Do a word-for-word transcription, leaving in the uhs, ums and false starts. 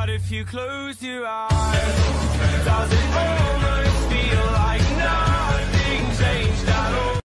But if you close your eyes, does it hurt?